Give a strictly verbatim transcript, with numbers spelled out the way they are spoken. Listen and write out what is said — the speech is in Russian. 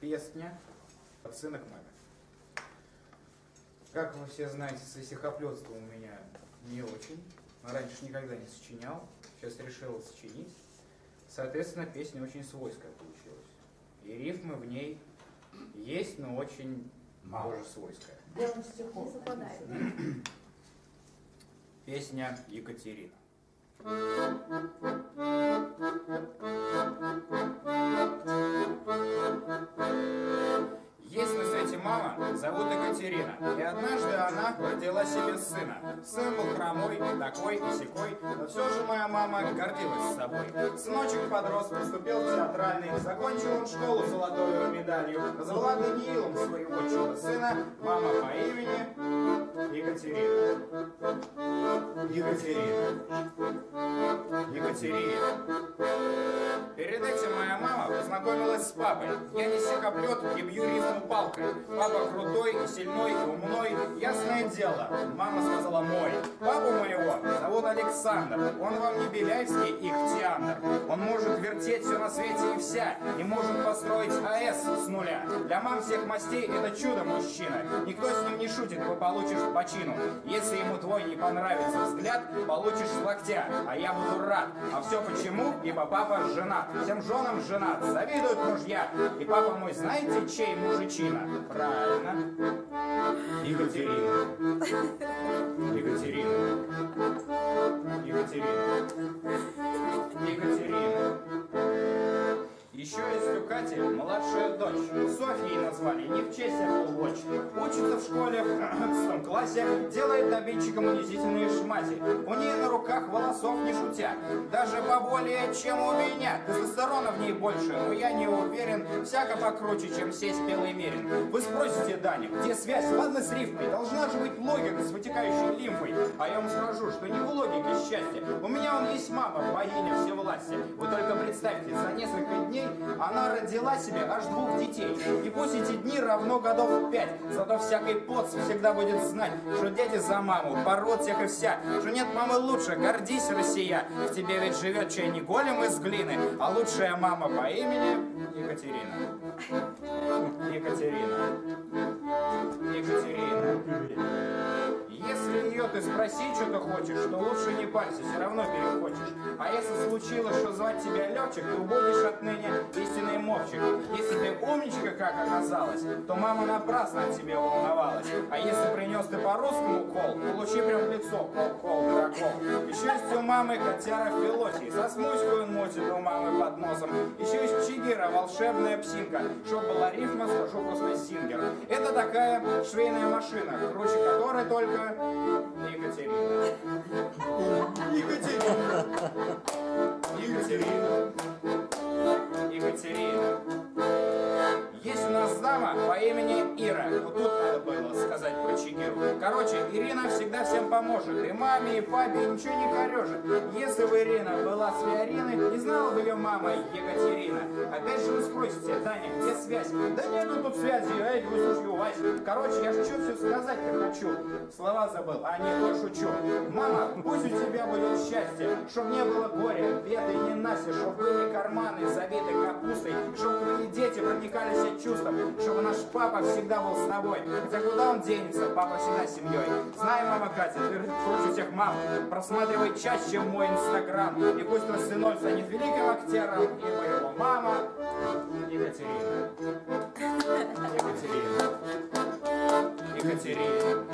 Песня от сына к маме. Как вы все знаете, со стихоплетством у меня не очень. Раньше никогда не сочинял, сейчас решил сочинить. Соответственно, песня очень свойская получилась. И рифмы в ней есть, но очень тоже свойская. Белым стихом. Песня Екатерина. Есть на свете мама, зовут Екатерина, и однажды она родила себе сына. Сын был хромой, такой и сякой, но все же моя мама гордилась собой. Сыночек подрос, поступил в театральный, закончил он школу золотой медалью, назвала Даниилом своего чуда сына, мама по имени Екатерина. Екатерина. Екатерина. Перед этим моя мама познакомилась с папой. Я не стихоплет и бью рифму палкой. Папа крутой и сильной и умной, ясное дело, мама сказала мой. Папу моего зовут Александр, он вам не Беляевский Ихтиандр. Он может вертеть все на свете и вся, и может построить АЭС с нуля. Для мам всех мастей это чудо-мужчина. Никто с ним не шутит, вы получишь по чину. Если ему твой не понравится взгляд, получишь с локтя, а я буду рад. А все почему? Ибо папа женат. Всем женам женат, завидуют мужья. И папа мой, знаете, чей мужичина? Правильно. Екатерина. Екатерина. Екатерина. Екатерина. Еще есть у Кати младшая дочь. Софьей назвали, не в честь Apple Watch. Учится в школе в одиннадцатом классе, делает обидчикам унизительные шмати. У нее на руках волосов не шутя, даже поболее, чем у меня. Тестостерона в ней больше, но я не уверен, всяко покруче, чем сесть белый мерин. Вы спросите, Даня, где связь? Ладно с рифмой, должна же быть логика с вытекающей лимфой. А я вам скажу, что не в логике счастья. У меня он есть мама, богиня всевластия. Вы только представьте, за несколько дней она родила себе аж двух детей. И пусть эти дни равно годов пять, зато всякий поц всегда будет знать, что дети за маму пород всех и вся, что нет мамы лучше, гордись, Россия. В тебе ведь живет чай не голем из глины, а лучшая мама по имени Екатерина. Екатерина. Екатерина. Если ее ты спроси, что ты хочешь, то лучше не парься, все равно перехочешь. А если случилось, что звать тебя Левчик, то будешь отныне истинный мовчик. Если ты умничка, как оказалось, то мама напрасно от тебя волновалась. А если принес ты по-русскому кол, получи прям в лицо кол-кол, дырокол. Еще есть у мамы котяра Филосий, со смуськой он мутит у мамы под носом. Еще есть Чигира, волшебная псинка, чтоб была рифма, скажу просто сингер. Это такая швейная машина, круче которой только Екатерина. Екатерина. Екатерина. Екатерина. Есть у нас дама по имени Ира. Вот тут надо было сказать про Чигиру. Короче, Ирина всегда всем поможет. И маме, и папе ничего не корежит. Если бы Ирина была с Фиориной, не знала бы ее мама Екатерина. Опять же вы спросите, Таня, где связь? Да нету тут связи, а эти вы слушайте, Вась. Короче, я же что все сказать-то хочу. Слова забыл, а не то шучу. Мама, пусть у тебя будет счастье, чтоб не было горя, беды и ненастья, чтоб были карманы забиты капустой, чтоб твои дети проникались от чувством, чтобы наш папа всегда был с тобой. Хотя куда он денется, папа всегда с семьей. Знай, мама Катя, ты круче всех мам, просматривай чаще мой инстаграм. И пусть твой сынок станет великим актером, ибо его мама Екатерина. Екатерина. Екатерина.